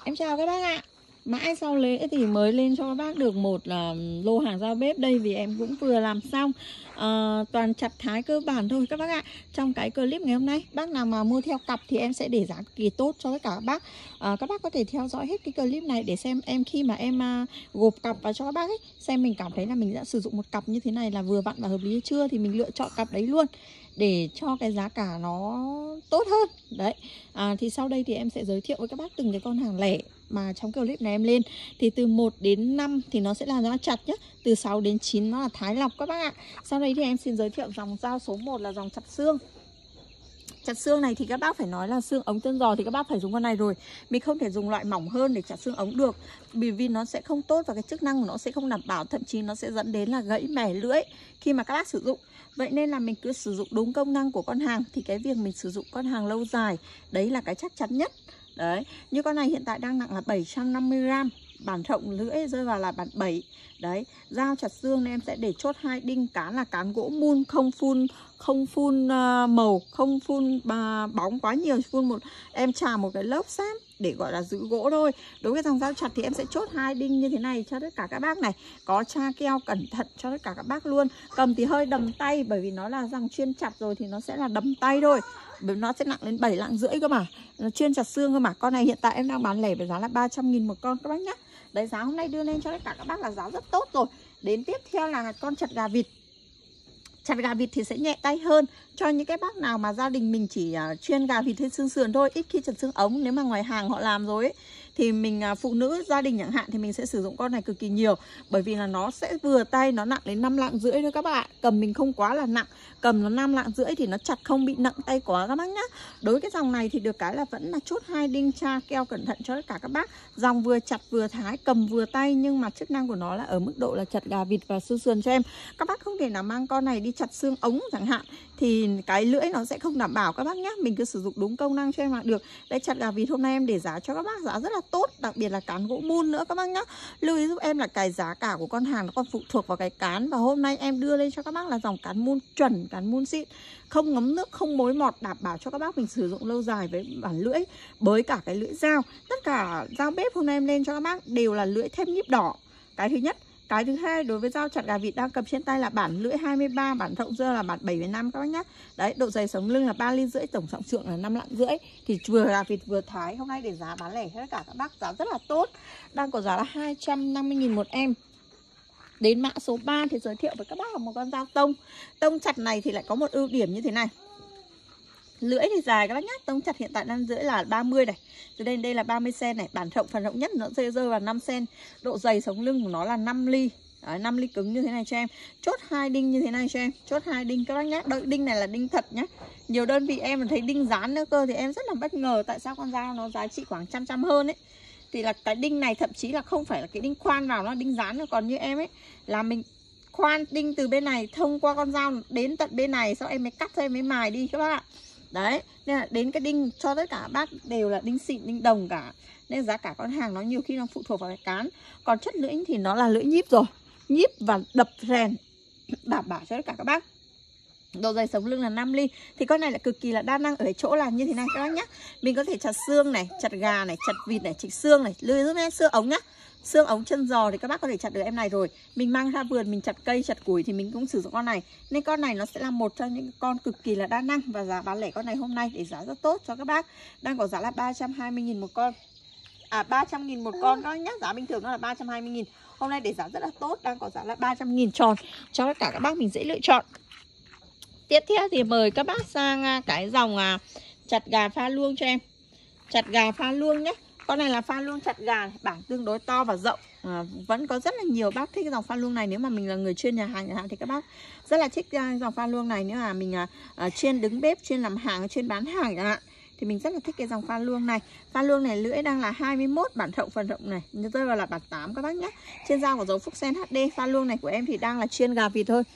Em chào các bác ạ. Mãi sau lễ thì mới lên cho các bác được một lô hàng dao bếp đây, vì em cũng vừa làm xong. Toàn chặt thái cơ bản thôi các bác ạ. Trong cái clip ngày hôm nay, bác nào mà mua theo cặp thì em sẽ để giá cực kỳ tốt cho tất cả các bác. Các bác có thể theo dõi hết cái clip này để xem em khi mà em gộp cặp vào cho các bác ấy, xem mình cảm thấy là mình đã sử dụng một cặp như thế này là vừa vặn và hợp lý hay chưa, thì mình lựa chọn cặp đấy luôn để cho cái giá cả nó tốt hơn. Đấy. Thì sau đây thì em sẽ giới thiệu với các bác từng cái con hàng lẻ mà trong clip này em lên. Thì từ 1 đến 5 thì nó sẽ là giá chặt nhé. Từ 6 đến 9 nó là thái lọc các bác ạ. Sau đây thì em xin giới thiệu dòng dao số 1 là dòng chặt xương. Chặt xương này thì các bác phải nói là xương ống chân giò thì các bác phải dùng con này rồi. Mình không thể dùng loại mỏng hơn để chặt xương ống được, bởi vì nó sẽ không tốt và cái chức năng của nó sẽ không đảm bảo, thậm chí nó sẽ dẫn đến là gãy mẻ lưỡi khi mà các bác sử dụng. Vậy nên là mình cứ sử dụng đúng công năng của con hàng thì cái việc mình sử dụng con hàng lâu dài đấy là cái chắc chắn nhất. Đấy, như con này hiện tại đang nặng là 750g, bản rộng lưỡi rơi vào là bản 7. Đấy, dao chặt xương nên em sẽ để chốt 2 đinh, cán là cán gỗ mun, không phun màu, không phun bóng quá nhiều, phun em chà một cái lớp sáp để gọi là giữ gỗ thôi. Đối với dòng dao chặt thì em sẽ chốt 2 đinh như thế này cho tất cả các bác này, có tra keo cẩn thận cho tất cả các bác luôn. Cầm thì hơi đầm tay, bởi vì nó là dòng chuyên chặt rồi thì nó sẽ là đầm tay thôi, bởi nó sẽ nặng đến 7,5 lạng cơ mà, nó chuyên chặt xương cơ mà. Con này hiện tại em đang bán lẻ với giá là 300.000 một con các bác nhé. Đấy, giá hôm nay đưa lên cho tất cả các bác là giá rất tốt rồi. Đến tiếp theo là con chặt gà vịt. Chặt gà vịt thì sẽ nhẹ tay hơn cho những cái bác nào mà gia đình mình chỉ chuyên gà vịt hay xương sườn thôi, ít khi chặt xương ống. Nếu mà ngoài hàng họ làm rồi ấy, thì mình phụ nữ gia đình chẳng hạn thì mình sẽ sử dụng con này cực kỳ nhiều, bởi vì là nó sẽ vừa tay, nó nặng đến 5,5 lạng thôi các bạn. Cầm mình không quá là nặng, cầm nó 5,5 lạng thì nó chặt không bị nặng tay quá các bác nhá. Đối với cái dòng này thì được cái là vẫn là chốt 2 đinh, tra keo cẩn thận cho tất cả các bác. Dòng vừa chặt vừa thái, cầm vừa tay, nhưng mà chức năng của nó là ở mức độ là chặt gà vịt và xương sườn cho em. Các bác không thể nào mang con này đi chặt xương ống chẳng hạn thì cái lưỡi nó sẽ không đảm bảo các bác nhé. Mình cứ sử dụng đúng công năng cho em là được. Đây, chặt gà vịt hôm nay em để giá cho các bác giá rất là tốt, đặc biệt là cán gỗ mun nữa các bác nhé. Lưu ý giúp em là cái giá cả của con hàng nó còn phụ thuộc vào cái cán, và hôm nay em đưa lên cho các bác là dòng cán mun chuẩn, cán mun xịn, không ngấm nước, không mối mọt, đảm bảo cho các bác mình sử dụng lâu dài với bản lưỡi, với cả cái lưỡi dao. Tất cả dao bếp hôm nay em lên cho các bác đều là lưỡi thép nhíp đỏ. Cái thứ nhất. Cái thứ hai, đối với dao chặt gà vịt đang cầm trên tay là bản lưỡi 23, bản rộng rơ là bản 7,5 các bác nhé. Đấy, độ dày sống lưng là 3,5 ly, tổng trọng lượng là 5,5 lạng. Thì vừa gà vịt vừa thái hôm nay để giá bán lẻ tất cả các bác giá rất là tốt, đang có giá là 250.000 một em. Đến mã số 3 thì giới thiệu với các bác là một con dao tông. Tông chặt này thì lại có một ưu điểm như thế này. Lưỡi thì dài các bác nhé, tông chặt hiện tại đang lưỡi là 30 này. Từ đây là 30 cm này, bản rộng phần rộng nhất nó rơi vào 5 cm. Độ dày sống lưng của nó là 5 ly. Đấy, 5 ly cứng như thế này cho em. Chốt 2 đinh như thế này cho em. Chốt 2 đinh các bác nhé. Đinh này là đinh thật nhé. Nhiều đơn vị em thấy đinh dán nữa cơ thì em rất là bất ngờ, tại sao con dao nó giá trị khoảng trăm hơn ấy. Thì là cái đinh này thậm chí là không phải là cái đinh khoan vào, nó đinh dán nữa. Còn như em ấy là mình khoan đinh từ bên này thông qua con dao đến tận bên này, sau em mới cắt, sau em mới mài đi các bác ạ. Đấy, nên là đến cái đinh cho tất cả các bác đều là đinh xịn, đinh đồng cả. Nên giá cả con hàng nó nhiều khi nó phụ thuộc vào cái cán. Còn chất lưỡi thì nó là lưỡi nhíp rồi, nhíp và đập rèn, đảm bảo cho tất cả các bác. Độ dày sống lưng là 5 ly. Thì con này là cực kỳ là đa năng ở cái chỗ là như thế này các bác nhé. Mình có thể chặt xương này, chặt gà này, chặt vịt này, chặt xương này, lưu ý giúp em xương ống nhá. Xương ống chân giò thì các bác có thể chặt được em này rồi. Mình mang ra vườn mình chặt cây, chặt củi thì mình cũng sử dụng con này. Nên con này nó sẽ là một trong những con cực kỳ là đa năng, và giá bán lẻ con này hôm nay để giá rất tốt cho các bác. Đang có giá là 320.000 một con. 300.000 một con các bác nhé. Giá bình thường nó là 320.000. Hôm nay để giá rất là tốt, đang có giá là 300.000 tròn cho tất cả các bác mình dễ lựa chọn. Tiếp theo thì mời các bác sang cái dòng chặt gà pha luông cho em. Chặt gà pha luông nhé. Con này là pha luông chặt gà, bảng tương đối to và rộng. Vẫn có rất là nhiều bác thích cái dòng pha luông này. Nếu mà mình là người chuyên nhà hàng chẳng hạn thì các bác rất là thích dòng pha luông này. Nếu mà mình chuyên đứng bếp, chuyên làm hàng, chuyên bán hàng chẳng hạn thì mình rất là thích cái dòng pha luông này. Pha luông này lưỡi đang là 21, bản rộng phần rộng này rơi vào là bản 8 các bác nhé. Trên dao có dấu Phúc Sen HD. Pha luông này của em thì đang là chuyên gà vịt thôi.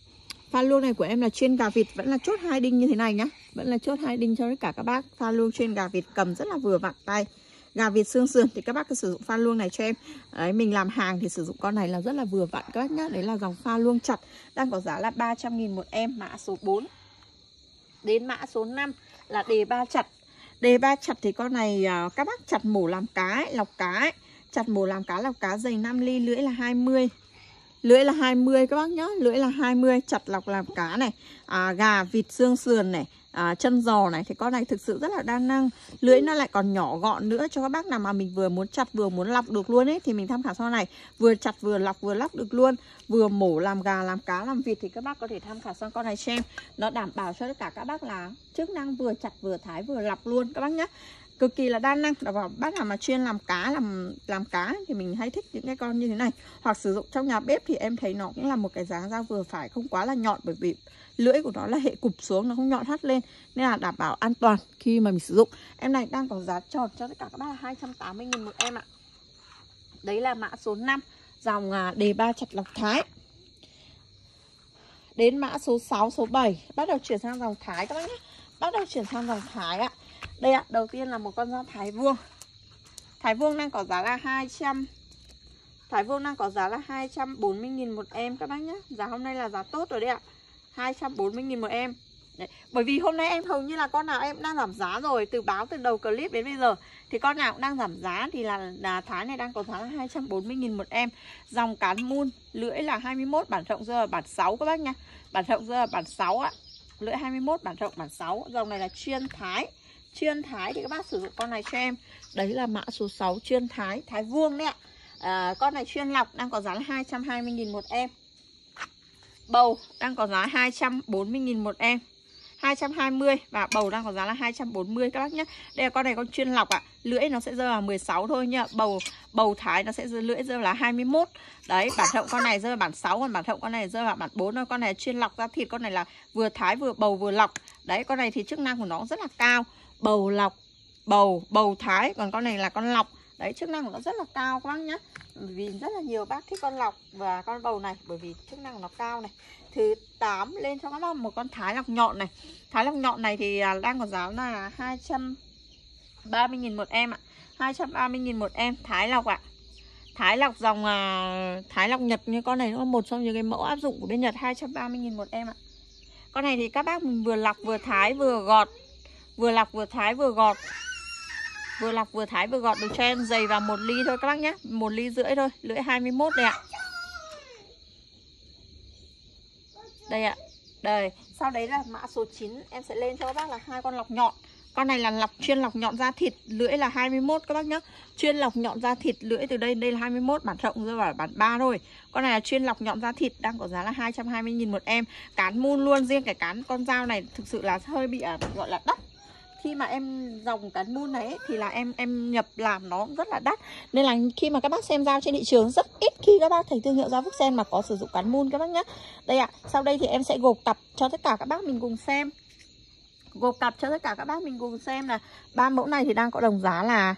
Pha luông này của em là chuyên gà vịt, vẫn là chốt 2 đinh như thế này nhá. Vẫn là chốt 2 đinh cho tất cả các bác. Pha luông chuyên gà vịt, cầm rất là vừa vặn tay. Gà vịt xương sườn thì các bác cứ sử dụng pha luông này cho em. Đấy, mình làm hàng thì sử dụng con này là rất là vừa vặn các bác nhá. Đấy là dòng pha luông chặt, đang có giá là 300.000 một em, mã số 4. Đến mã số 5 là đề ba chặt. Đề ba chặt thì con này các bác chặt mổ làm cá ấy, lọc cá ấy. Chặt mổ làm cá lọc cá dày 5 ly, lưỡi là 20. Lưỡi là 20 các bác nhá, lưỡi là 20, chặt lọc làm cá này, gà, vịt, xương sườn này, chân giò này. Thì con này thực sự rất là đa năng. Lưỡi nó lại còn nhỏ gọn nữa, cho các bác nào mà mình vừa muốn chặt vừa muốn lọc được luôn ấy thì mình tham khảo sau này. Vừa chặt vừa lọc được luôn. Vừa mổ làm gà, làm cá, làm vịt thì các bác có thể tham khảo sang con này xem. Nó đảm bảo cho tất cả các bác là chức năng vừa chặt vừa thái vừa lọc luôn các bác nhá. Cực kỳ là đa năng. Bác nào mà chuyên làm cá, làm cá thì mình hay thích những cái con như thế này. Hoặc sử dụng trong nhà bếp thì em thấy nó cũng là một cái dáng dao vừa phải, không quá là nhọn, bởi vì lưỡi của nó là hệ cụp xuống, nó không nhọn hắt lên, nên là đảm bảo an toàn khi mà mình sử dụng. Em này đang có giá tròn cho tất cả các bác là 280.000 một em ạ. Đấy là mã số 5, dòng đề ba chặt lọc thái. Đến mã số 6, số 7, bắt đầu chuyển sang dòng thái các bác nhé. Bắt đầu chuyển sang dòng thái ạ. Đây ạ, đầu tiên là một con dao thái vuông. Thái vuông đang có giá là 240.000 một em các bác nhé. Giá hôm nay là giá tốt rồi đấy ạ. 240.000 một em. Đấy. Bởi vì hôm nay em hầu như là con nào em đang giảm giá rồi. Từ báo từ đầu clip đến bây giờ thì con nào cũng đang giảm giá. Thì là thái này đang có giá là 240.000 một em. Dòng cán mun, lưỡi là 21, bản rộng rơi là bản 6 các bác nha. Bản rộng rơi là bản 6 ạ. Lưỡi 21, bản rộng bản 6. Dòng này là chuyên thái. Chuyên thái thì các bác sử dụng con này cho em. Đấy là mã số 6, chuyên thái, thái vuông đấy ạ. Con này chuyên lọc đang có giá là 220.000 một em. Bầu đang có giá 240.000 một em. 220 và bầu đang có giá là 240 các bác nhé. Đây là con này con chuyên lọc ạ. Lưỡi nó sẽ rơi vào 16 thôi nha. Bầu thái nó sẽ lưỡi rơi là 21. Đấy, bản rộng con này rơi vào bản 6, còn bản rộng con này rơi vào bản 4 thôi. Con này chuyên lọc ra thịt, con này là vừa thái vừa bầu vừa lọc. Đấy, con này thì chức năng của nó rất là cao. Bầu lọc, bầu thái, còn con này là con lọc. Đấy, chức năng của nó rất là cao các bác nhé. Vì rất là nhiều bác thích con lọc và con bầu này, bởi vì chức năng của nó cao này. Thứ 8 lên cho các bác một con thái lọc nhọn này. Thái lọc nhọn này thì đang có giá là 230.000 một em ạ. 230.000 một em, thái lọc ạ. Thái lọc dòng thái lọc Nhật như con này, nó là một trong những cái mẫu áp dụng của bên Nhật. 230.000 một em ạ. Con này thì các bác mình vừa lọc vừa thái vừa gọt. Vừa lọc vừa thái vừa gọt. Vừa lọc vừa thái vừa gọt được cho em. Dày vào 1 ly thôi các bác nhé, 1 ly rưỡi thôi. Lưỡi 21 đây ạ. Đây ạ. Đây, sau đấy là mã số 9 em sẽ lên cho các bác là 2 con lọc nhọn. Con này là chuyên lọc nhọn da thịt, lưỡi là 21 các bác nhé. Chuyên lọc nhọn da thịt, lưỡi từ đây là 21, bản rộng rơi vào bản 3 thôi. Con này là chuyên lọc nhọn da thịt, đang có giá là 220.000 một em. Cán mun luôn, riêng cái cán con dao này thực sự là hơi bị gọi là đắt. Khi mà em dòng cán mun này ấy, thì là em nhập làm nó rất là đắt. Nên là khi mà các bác xem dao trên thị trường, rất ít khi các bác thấy thương hiệu dao Vuxen mà có sử dụng cán mun các bác nhé. Đây ạ, sau đây thì em sẽ gộp cặp cho tất cả các bác mình cùng xem. Gộp cặp cho tất cả các bác mình cùng xem là 3 mẫu này thì đang có đồng giá là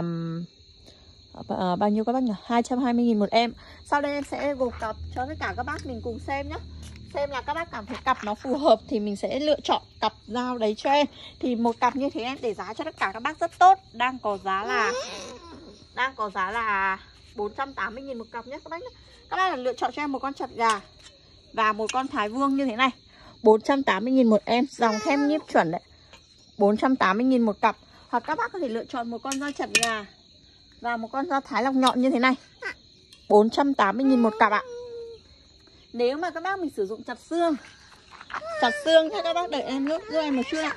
bao nhiêu các bác nhỉ? 220.000 một em. Sau đây em sẽ gộp cặp cho tất cả các bác mình cùng xem nhé. Xem là các bác cảm thấy cặp nó phù hợp thì mình sẽ lựa chọn cặp dao đấy cho em. Thì một cặp như thế em để giá cho tất cả các bác rất tốt. Đang có giá là 480.000 một cặp nhé các bác nhé. Các bác là lựa chọn cho em một con chặt gà và một con thái vuông như thế này. 480.000 một em, dòng thêm nhíp chuẩn đấy. 480.000 một cặp. Hoặc các bác có thể lựa chọn một con dao chặt gà và một con dao thái lọc nhọn như thế này. 480.000 một cặp ạ. Nếu mà các bác mình sử dụng chặt xương thì các bác đợi em giúp em một chút ạ.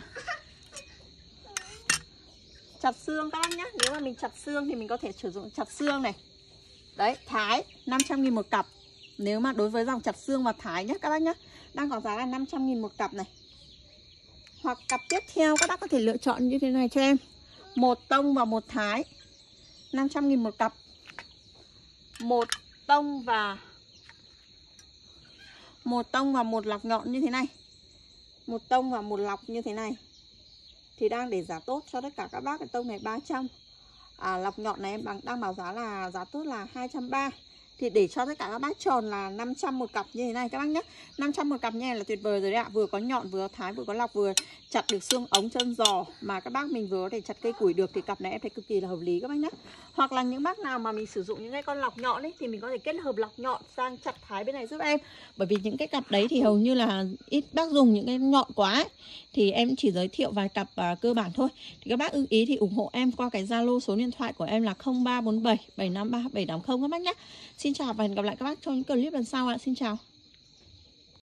Chặt xương các bác nhé. Nếu mà mình chặt xương thì mình có thể sử dụng chặt xương này. Đấy, thái 500.000 một cặp. Nếu mà đối với dòng chặt xương và thái nhé các bác nhé, đang có giá là 500.000 một cặp này. Hoặc cặp tiếp theo các bác có thể lựa chọn như thế này cho em. Một tông và một thái, 500.000 một cặp. Một tông và một lọc nhọn như thế này. Một tông và một lọc như thế này thì đang để giá tốt cho tất cả các bác. Cái tông này 300. Lọc nhọn này em đang bảo giá tốt là 230. thì để cho tất cả các bác tròn là 500 một cặp như thế này các bác nhé. 500 một cặp như này là tuyệt vời rồi đấy ạ. Vừa có nhọn, vừa có thái, vừa có lọc, vừa chặt được xương ống chân giò, mà các bác mình vừa có thể chặt cây củi được, thì cặp này em thấy cực kỳ là hợp lý các bác nhé. Hoặc là những bác nào mà mình sử dụng những cái con lọc nhọn ấy thì mình có thể kết hợp lọc nhọn sang chặt thái bên này giúp em. Bởi vì những cái cặp đấy thì hầu như là ít bác dùng những cái nhọn quá ấy. Thì em chỉ giới thiệu vài cặp cơ bản thôi. Thì các bác ưng ý thì ủng hộ em qua cái Zalo, số điện thoại của em là 0347 753 780 các bác nhé. Xin chào và hẹn gặp lại các bác trong những clip lần sau ạ. Xin chào.